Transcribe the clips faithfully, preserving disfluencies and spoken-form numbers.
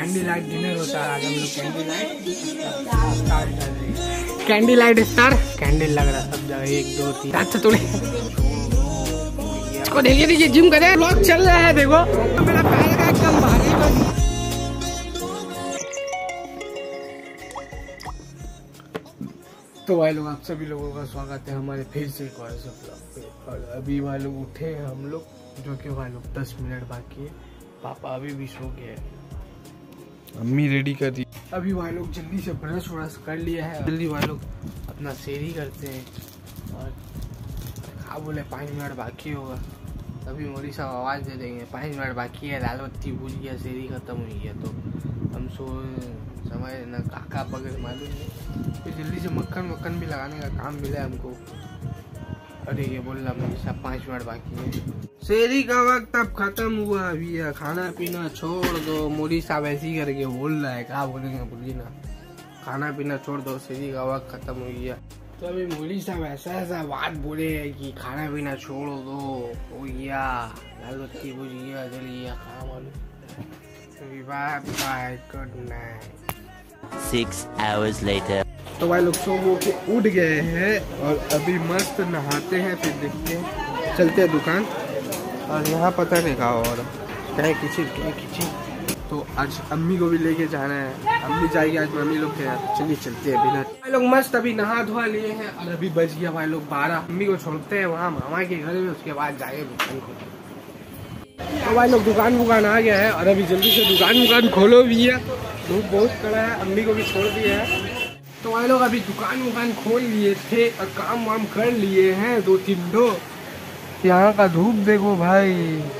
Candy light dinner होता है आज हम लोग कैंडी लाइट स्टार कर रहे हैं। कैंडी लाइट स्टार कैंडल लग रहा सब जगह एक दो तीन अच्छा थोड़े इसको देखिए देखिए जिम करे ब्लॉग चल रहा है देखो तो मेरा पैर का एकदम भारी बन। तो भाई लोग आप सभी लोगों का स्वागत है हमारे फिर से एक और ब्लॉग पे। और अभी भाई लोग उठे हैं हम लोग जो कि भाई लोग दस मिनट बाकी है। पापा अभी भी सो गए हैं, अम्मी रेडी कर दी। अभी भाई लोग जल्दी से ब्रश व्रश कर लिया है, जल्दी भाई लोग अपना सेरी करते हैं। और हाँ बोले पाँच मिनट बाकी होगा तभी मोरी साहब आवाज़ दे देंगे पाँच मिनट बाकी है, दाल बत्ती भूज गया, सेरी खत्म हुई है। तो हम सो समझ ना काका पकड़ मालूम नहीं, फिर जल्दी से मक्खन मक्खन भी लगाने का काम मिला है हमको। अरे ये बोल रहा मेरे साहब पाँच मिनट बाकी है, शेरी का वक्त अब खत्म हुआ। अभी खाना पीना छोड़ दो, मोरी साहब ऐसी करके बोल रहा है, क्या बोलेंगे बोलिए ना, खाना पीना छोड़ दो, शेरी का वक्त खत्म हो गया। तो अभी मोरी साहब ऐसा ऐसा बात बोले है कि खाना पीना छोड़ दो, हो गया दाल बत्ती भूज गया, जल गया खा मालूम। Bye good night. Six hours later. तो भाई लोग सो वो के उठ गए हैं और अभी मस्त नहाते हैं, फिर देखते हैं चलते हैं दुकान। और यहाँ पता नहीं कहा और क्या किसी क्या किसी तो आज अम्मी को भी लेके जाना है, अम्मी जाएगी आज मम्मी लोग के यहाँ। चलिए चलते हैं बिना भाई लोग मस्त अभी नहा धोआ लिए हैं और अभी बज गया भाई लोग बारह। अम्मी को छोड़ते हैं वहाँ मामा के घर में, उसके बाद जाएंगे दुकान को। तो भाई लोग दुकान वुकान आ गया है और अभी जल्दी से दुकान वुकान खोलो भी है, धूप बहुत कड़ा है। अम्मी को भी छोड़ दिया है। तो भाई लोग अभी दुकान वुकान खोल लिए थे और काम वाम कर लिए हैं दो तीन दो। यहाँ का धूप देखो भाई,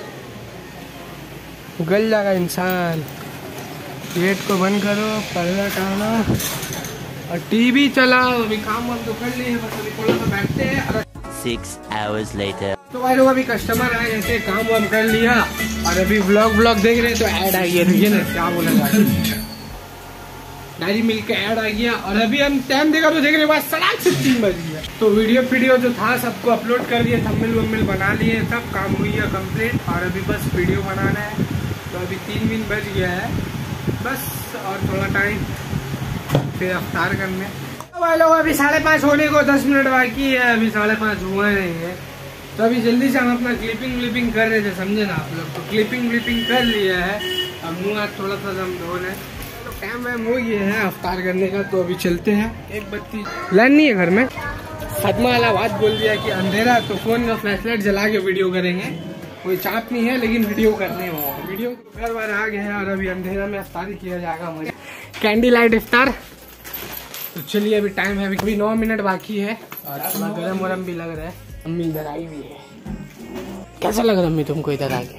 गल जाएगा इंसान। गेट को बंद करो, पर्दा टानो और टीवी चलाओ। अभी काम वाम तो कर लिए, बस अभी थोड़ा सा बैठते हैं। Six hours later. तो भाई लोग अभी कस्टमर आए ऐसे काम वाम कर लिया और अभी व्लॉग व्लॉग देख रहे हैं तो ऐड आई है, देखिए ना क्या बोला जाए, डायरी मिल्क का ऐड आ गया। और अभी हम टाइम देखा तो देखने के बाद साढ़े से तीन बज गया। तो वीडियो वीडियो जो था सबको अपलोड कर दिया, थंबनेल वंबनेल बना लिए, सब काम हुई है कंप्लीट और अभी बस वीडियो बनाना है। तो अभी तीन दिन बज गया है बस, और थोड़ा टाइम फिर अफ्तार करने। तो भाई लोग अभी साढ़े पाँच होने को दस मिनट बाकी है, अभी साढ़े पाँच हुआ नहीं है। तो अभी जल्दी से हम अपना क्लिपिंग व्लिपिंग कर रहे थे, समझे ना आप लोग। तो क्लिपिंग व्लिपिंग कर लिया है, अब मुँह हाथ थोड़ा सा दम धोने तो टाइम वाइम हो गया है अफ्तार करने का। तो अभी चलते हैं। एक बत्ती लाइन नहीं है घर में, फातिमा वाला बात बोल दिया कि अंधेरा तो फोन का फ्लैश लाइट जला के वीडियो करेंगे। कोई चाप नहीं है लेकिन वीडियो करने हो, वीडियो घर बार आ गए हैं और अभी अंधेरा में अफ्तारी किया जाएगा मुझे कैंडी लाइट इफ्तार। तो चलिए अभी टाइम है, अभी नौ मिनट बाकी है और थोड़ा गर्म वरम भी लग रहा है। अम्मी इधर आई हुई है, कैसा लग रहा है अम्मी तुमको इधर आके?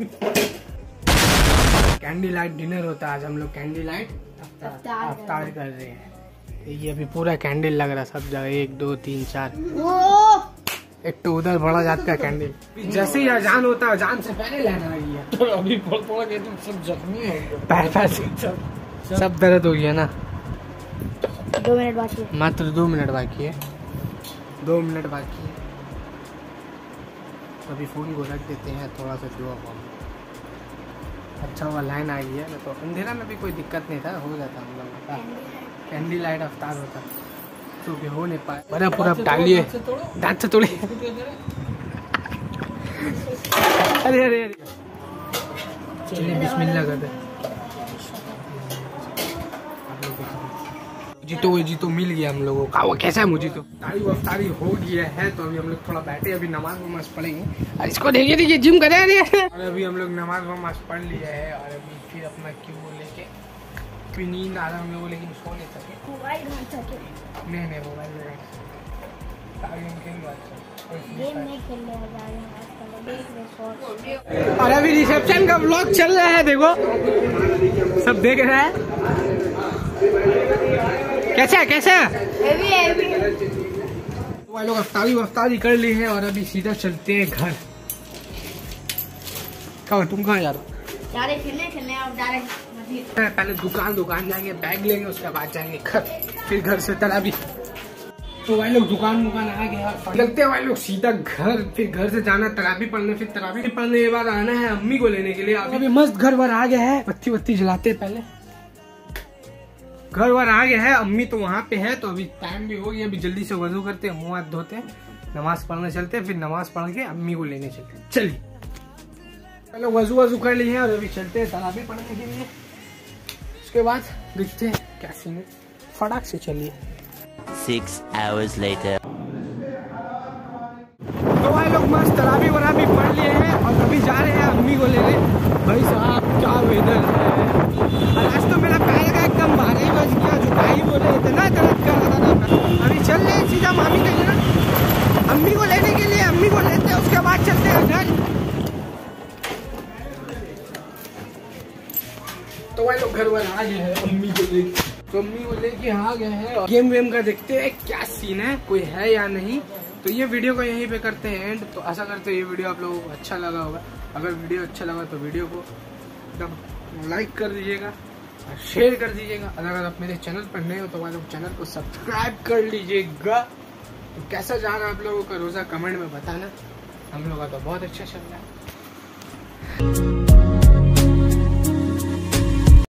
कैंडी लाइट डिनर होता है आज हम लोग कैंडी लाइट अफ्तार कर रहे हैं। ये अभी पूरा कैंडल लग रहा है सब जगह, एक दो तीन चार, एक तो उधर बड़ा जाता है कैंडल। जैसे ही अजान होता है अजान से पहले लेना आ गया तो अभी थोड़ा के तुम सब जख्मी हो गए, पैर पैर सब सब दर्द हो गया ना। दो मिनट बाकी है, मात्र दो मिनट बाकी है, दो मिनट बाकी है। तो अभी फोन को रख देते हैं, थोड़ा सा दुआ पाओ। अच्छा हुआ लाइन आई है, तो अंधेरा में भी कोई दिक्कत नहीं था, हो जाता हम लोग का कैंडी लाइट अफ्तार होता तो भी हो नहीं पाया। बड़ा पूरा डालिए दांत से तोड़े अरे अरे अरे चलिए बिस्मिल्लाह करते। जी तो जी तो मिल गया हम लोगों का, वो कैसा है मुझे तो तारी अफ्तारी हो गया है। तो अभी हम लोग थोड़ा बैठे, अभी नमाज वमाज पढ़ेंगे और इसको देखिए देखिए जिम करे और अभी हम लोग नमाज वमाज पढ़ लिया है और अभी फिर अपना क्यों वो लेके फिर नींद आ रहा है वो, लेकिन सो नहीं सके। नहीं नहीं मोबाइल में। और अभी रिसेप्शन का व्लॉग चल रहा है, देखो सब देख रहा है। कैसा है कैसा है? वो लोग अफ्तारी वफ्तारी कर ली है और अभी सीधा चलते हैं घर। कहाँ तुम कहाँ जा रहे हो? खेलने खेलने और पहले दुकान दुकान जाएंगे, बैग लेंगे, उसके बाद जाएंगे घर, फिर घर से तरावी। तो भाई लोग दुकान दुकान आ गया, निकलते हैं भाई लोग सीधा घर। फिर घर से जाना तराबी पढ़ने, फिर तराबी पढ़ने के बाद आना है अम्मी को लेने के लिए। अभी मस्त घर भर आ गया है, बत्ती बत्ती जलाते हैं पहले। घर भर आ गया है, अम्मी तो वहाँ पे है। तो अभी टाइम भी हो गया, अभी जल्दी से वजू करते हैं, मुँह हाथ धोते हैं, नमाज पढ़ने चलते हैं। फिर नमाज पढ़ के अम्मी को लेने चलते हैं। चलिए पहले वजू वजू कर लिए हैं और अभी चलते हैं तराबी पढ़ने के लिए। उसके बाद देखते हैं क्या सीन है, फटाक से चलिए। Six hours later. तो भाई लोग मस्त तराबी वराबी पढ़ लिए हैं और अभी जा रहे हैं अम्मी को लेने। भाई साहब क्या वेदर है, और आज तो मेरा पैर का एकदम बारह ही बज गया, जो भाई बोले इतना दर्द कर रहा था। अभी चल रहे हैं सीधा मामी के घर, अम्मी को लेने के लिए। अम्मी को लेते हैं, उसके बाद चलते हैं घर। तो भाई लोग घर वाले आ गए हैं अम्मी को लेके, तो अम्मी को लेके आ गए हैं और गेम वेम का देखते हैं क्या सीन है, कोई है या नहीं। तो ये वीडियो को यहीं पे करते हैं एंड। तो आशा करते हैं ये वीडियो आप लोगों को अच्छा लगा होगा। अगर वीडियो अच्छा लगा तो वीडियो को एकदम लाइक कर दीजिएगा और शेयर कर दीजिएगा। अगर आप मेरे चैनल पर नए हो तो भाई लोग चैनल को सब्सक्राइब कर लीजिएगा। तो कैसा जा रहा है आप लोगों का रोज़ा, कमेंट में बताना। हम लोग का तो बहुत अच्छा चल रहा है।